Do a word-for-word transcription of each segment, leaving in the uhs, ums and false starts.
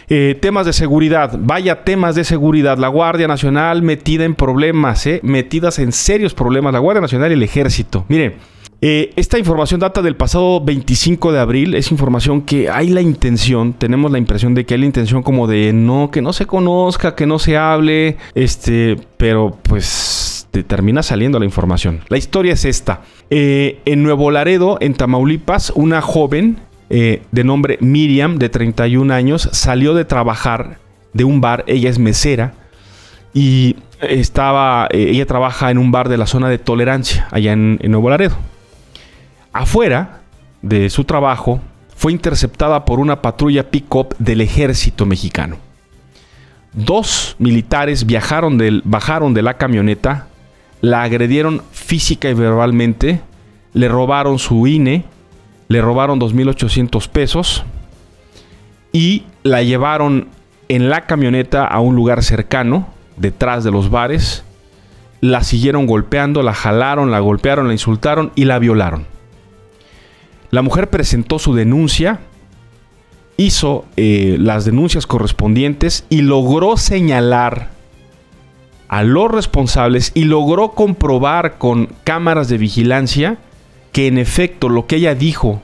Eh, temas de seguridad. Vaya temas de seguridad. La Guardia Nacional metida en problemas, ¿eh? Metidas en serios problemas. La Guardia Nacional y el Ejército. Mire, eh, esta información data del pasado veinticinco de abril. Es información que hay la intención, tenemos la impresión de que hay la intención como de no, que no se conozca, que no se hable, este, pero pues te termina saliendo la información. La historia es esta. Eh, en Nuevo Laredo, en Tamaulipas, una joven eh, de nombre Miriam, de treinta y un años, salió de trabajar de un bar. Ella es mesera y estaba, eh, ella trabaja en un bar de la zona de Tolerancia, allá en, en Nuevo Laredo. Afuera de su trabajo fue interceptada por una patrulla pick-up del ejército mexicano. Dos militares viajaron del, bajaron de la camioneta, la agredieron física y verbalmente, le robaron su I N E, le robaron dos mil ochocientos pesos y la llevaron en la camioneta a un lugar cercano, detrás de los bares. La siguieron golpeando, la jalaron, la golpearon, la insultaron y la violaron. La mujer presentó su denuncia, hizo eh, las denuncias correspondientes y logró señalar a los responsables y logró comprobar con cámaras de vigilancia que en efecto lo que ella dijo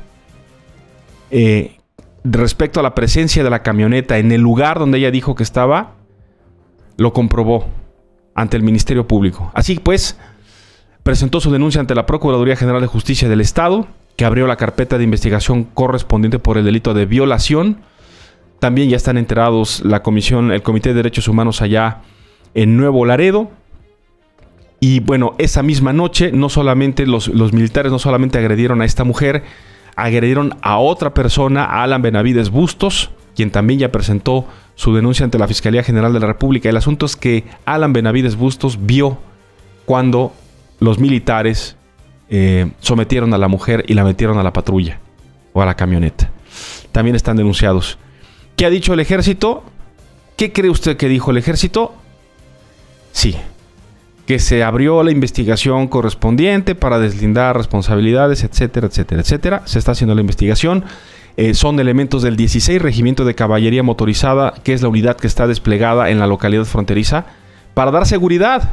eh, respecto a la presencia de la camioneta en el lugar donde ella dijo que estaba, lo comprobó ante el Ministerio Público. Así pues, presentó su denuncia ante la Procuraduría General de Justicia del Estado, que abrió la carpeta de investigación correspondiente por el delito de violación. También ya están enterados la comisión, el Comité de Derechos Humanos allá en Nuevo Laredo. Y bueno, esa misma noche, no solamente los, los militares no solamente agredieron a esta mujer, agredieron a otra persona, a Alan Benavides Bustos, quien también ya presentó su denuncia ante la Fiscalía General de la República. El asunto es que Alan Benavides Bustos vio cuando los militares eh, sometieron a la mujer y la metieron a la patrulla o a la camioneta. También están denunciados. ¿Qué ha dicho el ejército? ¿Qué cree usted que dijo el ejército? Sí, que se abrió la investigación correspondiente para deslindar responsabilidades, etcétera, etcétera, etcétera. Se está haciendo la investigación. Eh, son elementos del dieciséis Regimiento de Caballería Motorizada, que es la unidad que está desplegada en la localidad fronteriza para dar seguridad.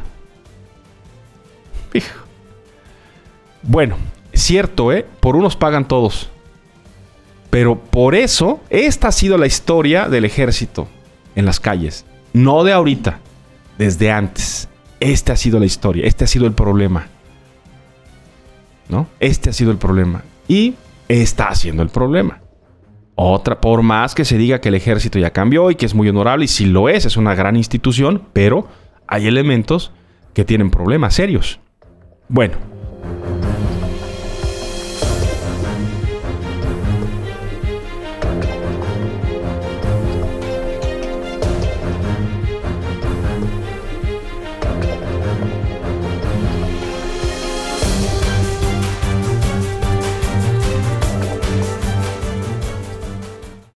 Hijo. Bueno, cierto, ¿eh? Por unos pagan todos. Pero por eso, esta ha sido la historia del ejército en las calles. No de ahorita, desde antes. Esta ha sido la historia, este ha sido el problema. ¿No? Este ha sido el problema. Y está siendo el problema. Otra, por más que se diga que el ejército ya cambió y que es muy honorable, y si lo es, es una gran institución, pero hay elementos que tienen problemas serios. Bueno.